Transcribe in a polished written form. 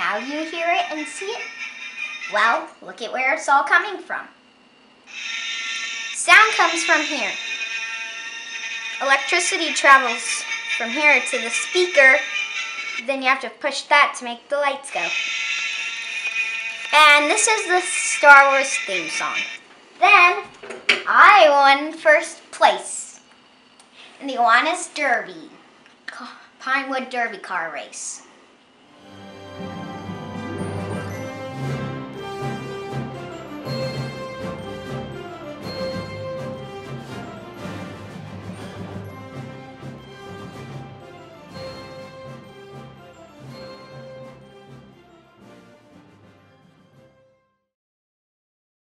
Now you hear it and see it? Well, look at where it's all coming from. Sound comes from here. Electricity travels from here to the speaker. Then you have to push that to make the lights go. And this is the Star Wars theme song. Then I won first place in the Kiwanis Derby, Pinewood Derby car race.